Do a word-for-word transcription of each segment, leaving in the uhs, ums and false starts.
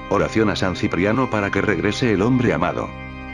Oración a San Cipriano para que regrese el hombre amado.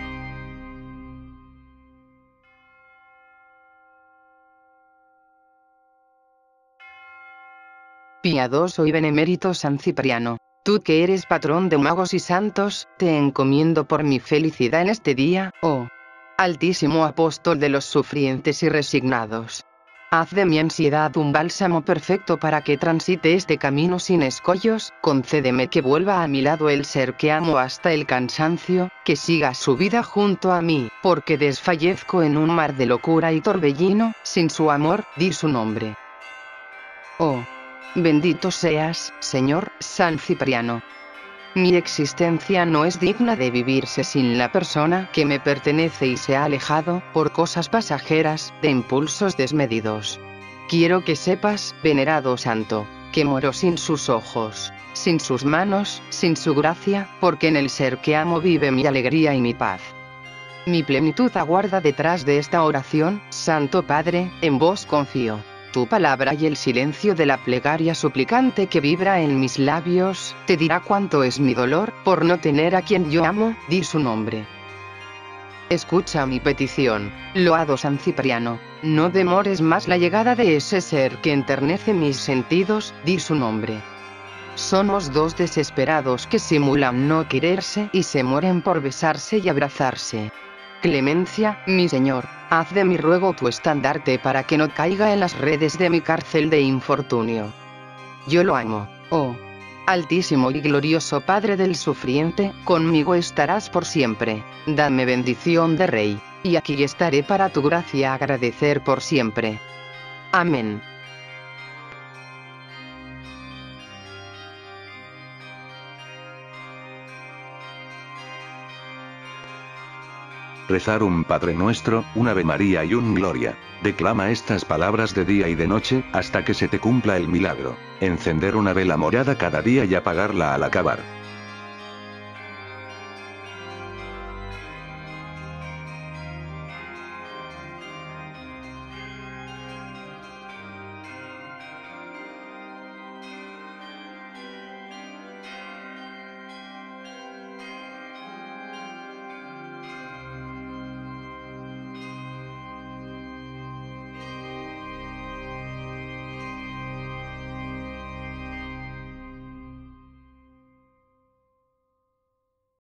Piadoso y benemérito San Cipriano, tú que eres patrón de magos y santos, te encomiendo por mi felicidad en este día, oh Altísimo Apóstol de los sufrientes y resignados. Haz de mi ansiedad un bálsamo perfecto para que transite este camino sin escollos, concédeme que vuelva a mi lado el ser que amo hasta el cansancio, que siga su vida junto a mí, porque desfallezco en un mar de locura y torbellino, sin su amor, di su nombre. Oh, bendito seas, Señor, San Cipriano. Mi existencia no es digna de vivirse sin la persona que me pertenece y se ha alejado, por cosas pasajeras, de impulsos desmedidos. Quiero que sepas, venerado santo, que moro sin sus ojos, sin sus manos, sin su gracia, porque en el ser que amo vive mi alegría y mi paz. Mi plenitud aguarda detrás de esta oración, Santo Padre, en vos confío. Tu palabra y el silencio de la plegaria suplicante que vibra en mis labios, te dirá cuánto es mi dolor, por no tener a quien yo amo, di su nombre. Escucha mi petición, loado San Cipriano, no demores más la llegada de ese ser que enternece mis sentidos, di su nombre. Somos dos desesperados que simulan no quererse y se mueren por besarse y abrazarse. Clemencia, mi Señor, haz de mi ruego tu estandarte para que no caiga en las redes de mi cárcel de infortunio. Yo lo amo, oh Altísimo y glorioso Padre del sufriente, conmigo estarás por siempre, dame bendición de Rey, y aquí estaré para tu gracia agradecer por siempre. Amén. Rezar un Padre Nuestro, un Ave María y un Gloria. Declama estas palabras de día y de noche, hasta que se te cumpla el milagro. Encender una vela morada cada día y apagarla al acabar.